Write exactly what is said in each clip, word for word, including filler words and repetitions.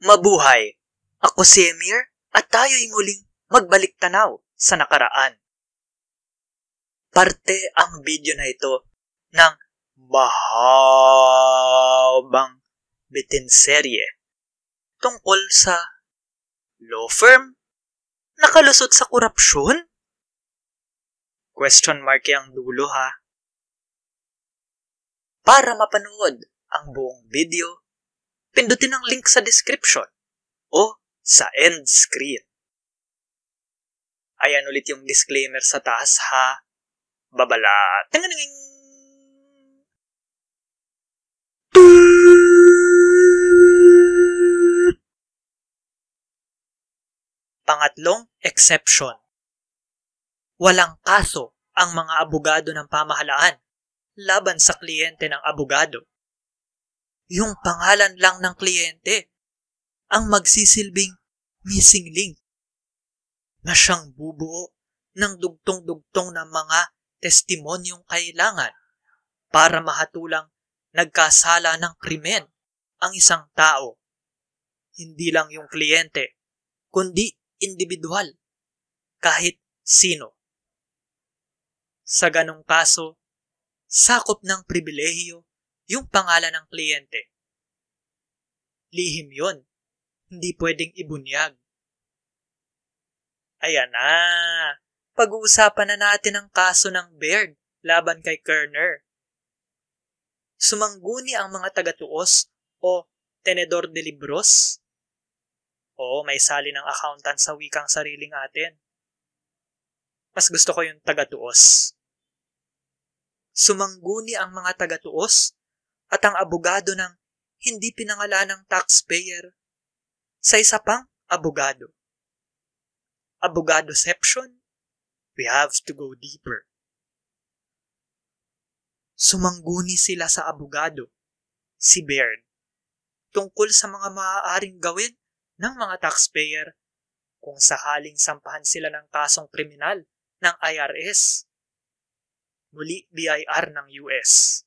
Mabuhay! Ako si Emir at tayo'y muling magbalik tanaw sa nakaraan. Parte ang video na ito ng mahabang BTINserye tungkol sa law firm? Nakalusot sa korapsyon? Question mark ang dulo ha. Para mapanood ang buong video, pindutin ang link sa description o sa end screen. Ayan ulit yung disclaimer sa taas ha. Babala. Tinganing. Pangatlong exception. Walang kaso ang mga abogado ng pamahalaan laban sa kliyente ng abogado. Yung pangalan lang ng kliyente ang magsisilbing missing link na siyang bubuo ng dugtong-dugtong ng mga testimonyong kailangan para mahatulang nagkasala ng krimen ang isang tao. Hindi lang yung kliyente, kundi individual, kahit sino. Sa ganong kaso, sakop ng pribilehiyo yung pangalan ng kliyente. Lihim yun. Hindi pwedeng ibunyag. Ayan na. Pag-uusapan na natin ang kaso ng Baird laban kay Kerner. Sumangguni ang mga taga-tuos o tenedor de libros. Oo, may sali ng accountant sa wikang sariling atin. Mas gusto ko yung taga-tuos. Sumangguni ang mga taga-tuos at ang abogado ng hindi pinangalanang taxpayer sa isa pang abogado. Abogadoception? We have to go deeper. Sumangguni sila sa abogado, si Baird, tungkol sa mga maaaring gawin ng mga taxpayer kung sakaling sampahan sila ng kasong kriminal ng I R S, muli B I R ng U S.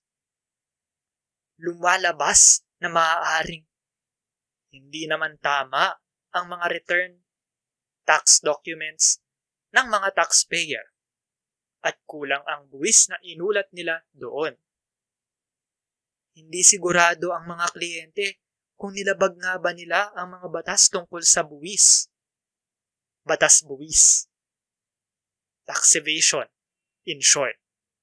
Lumalabas na maaaring hindi naman tama ang mga return tax documents ng mga taxpayer at kulang ang buwis na inulat nila doon. Hindi sigurado ang mga kliyente kung nilabag nga ba nila ang mga batas tungkol sa buwis. Batas buwis. Tax evasion, in short.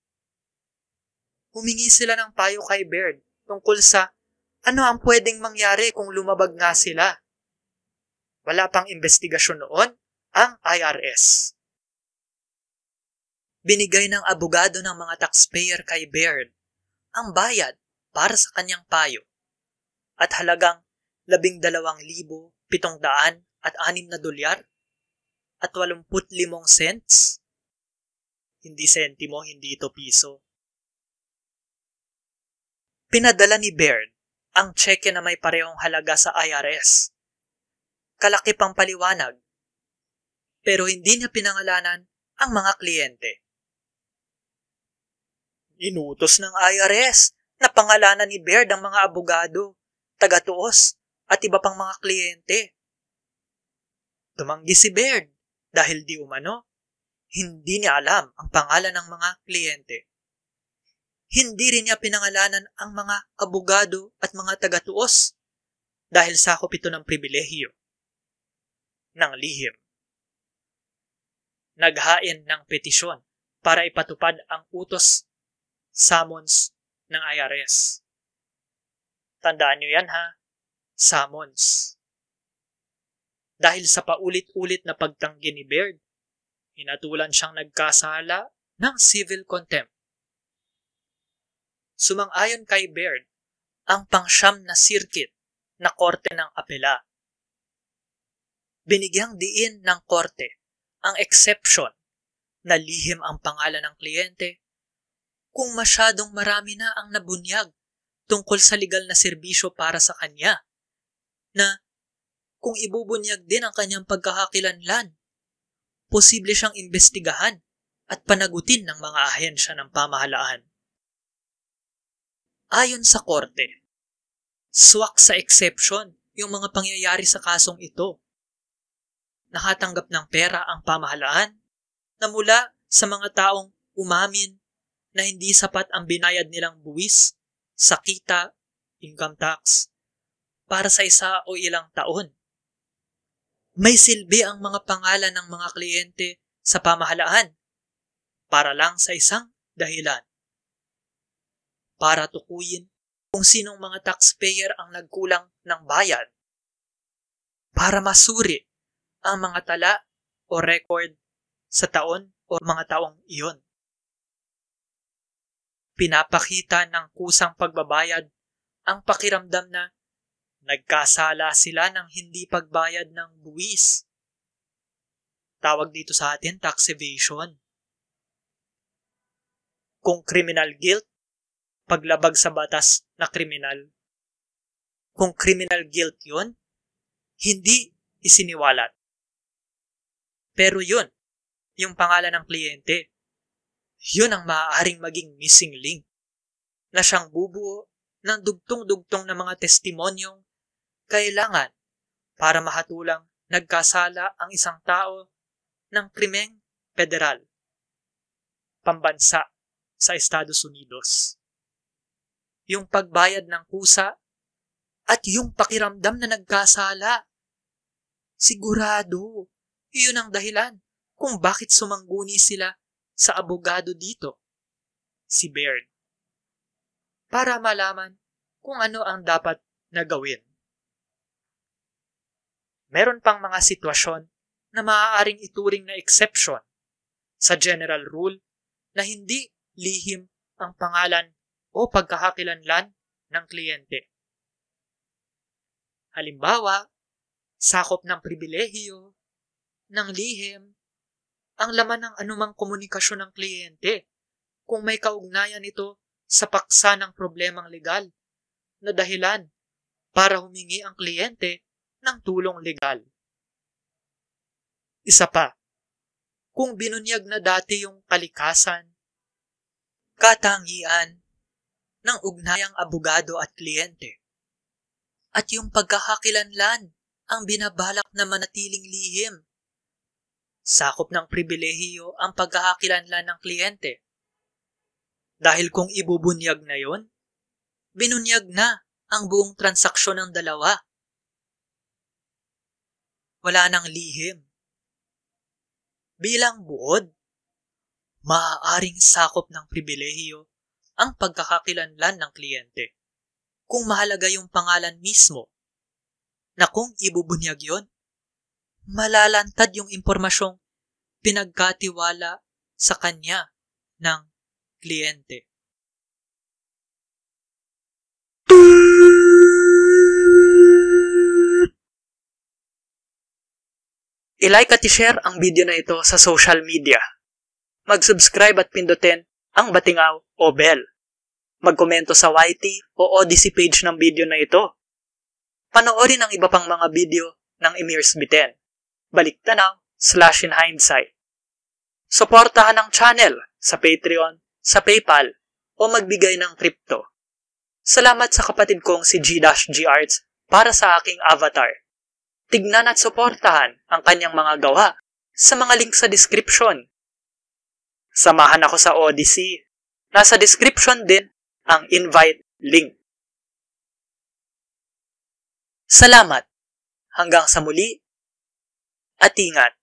Humingi sila ng payo kay Baird tungkol sa ano ang pwedeng mangyari kung lumabag nga sila. Wala pang investigasyon noon ang I R S. Binigay ng abogado ng mga taxpayer kay Baird ang bayad para sa kanyang payo at halagang labing dalawang libo pitong daan at anim na dolyar at walumput limong cents. Hindi sentimo, hindi ito piso. Pinadala ni Baird ang tseke na may parehong halaga sa I R S. Kalaki pang paliwanag, pero hindi niya pinangalanan ang mga kliyente. Inutos ng I R S na pangalanan ni Baird ang mga abogado, taga-tuos at iba pang mga kliyente. Tumanggi si Baird dahil di umano, hindi niya alam ang pangalan ng mga kliyente. Hindi rin niya pinangalanan ang mga abogado at mga taga-tuos dahil sakop ito ng pribilehiyo ng lihim. Naghain ng petisyon para ipatupad ang utos summons ng I R S. Tandaan niyo yan ha, summons. Dahil sa paulit-ulit na pagtanggi ni Baird, hinatulan siyang nagkasala ng civil contempt. Sumang-ayon kay Baird ang pangsyam na circuit na korte ng apela. Binigyang diin ng korte ang exception na lihim ang pangalan ng kliyente kung masyadong marami na ang nabunyag tungkol sa legal na serbisyo para sa kanya, na kung ibubunyag din ang kanyang pagkakakilanlan, posible siyang imbestigahan at panagutin ng mga ahensya ng pamahalaan. Ayon sa korte, swak sa exception yung mga pangyayari sa kasong ito. Nakatanggap ng pera ang pamahalaan na mula sa mga taong umamin na hindi sapat ang binayad nilang buwis sa kita, income tax, para sa isa o ilang taon. May silbi ang mga pangalan ng mga kliyente sa pamahalaan para lang sa isang dahilan. Para tukuyin kung sinong mga taxpayer ang nagkulang ng bayad. Para masuri ang mga tala o record sa taon o mga taong iyon. Pinapakita ng kusang pagbabayad ang pakiramdam na nagkasala sila ng hindi pagbayad ng buwis. Tawag dito sa atin tax evasion. Kung criminal guilt, paglabag sa batas na kriminal. Kung criminal guilt yun, hindi isiniwalat. Pero yun, yung pangalan ng kliyente, yun ang maaaring maging missing link na siyang bubuo ng dugtong-dugtong na mga testimonyong kailangan para mahatulang nagkasala ang isang tao ng krimeng federal, pambansa sa Estados Unidos. Yung pagbayad ng kusa at yung pakiramdam na nagkasala. Sigurado, iyon ang dahilan kung bakit sumangguni sila sa abogado dito, si Baird, para malaman kung ano ang dapat na gawin. Meron pang mga sitwasyon na maaaring ituring na exception sa general rule na hindi lihim ang pangalan o pagkakakilanlan ng kliyente. Halimbawa, sakop ng pribilehiyo, ng lihim, ang laman ng anumang komunikasyon ng kliyente kung may kaugnayan ito sa paksa ng problemang legal na dahilan para humingi ang kliyente ng tulong legal. Isa pa, kung binunyag na dati yung kalikasan, katangian ng ugnayang abogado at kliyente, at yung pagkakakilanlan ang binabalak na manatiling lihim. Sakop ng pribilehiyo ang pagkakakilanlan ng kliyente. Dahil kung ibubunyag na yon, binunyag na ang buong transaksyon ng dalawa. Wala nang lihim. Bilang buod, maaaring sakop ng pribilehiyo ang pagkakakilanlan ng kliyente kung mahalaga yung pangalan mismo na kung ibubunyag yon, malalantad yung impormasyong pinagkatiwala sa kanya ng kliyente. I-like at i-share ang video na ito sa social media. Mag-subscribe at pindutin ang batingaw o bell. Magkomento sa Y T o Odysee page ng video na ito. Panoorin ang iba pang mga video ng Emir's B T I N. Baliktanaw slash in hindsight. Suportahan ang channel sa Patreon, sa PayPal, o magbigay ng crypto. Salamat sa kapatid kong si G G Arts para sa aking avatar. Tignan at suportahan ang kanyang mga gawa sa mga link sa description. Samahan ako sa Odysee. Nasa description din ang invite link. Salamat. Hanggang sa muli at ingat.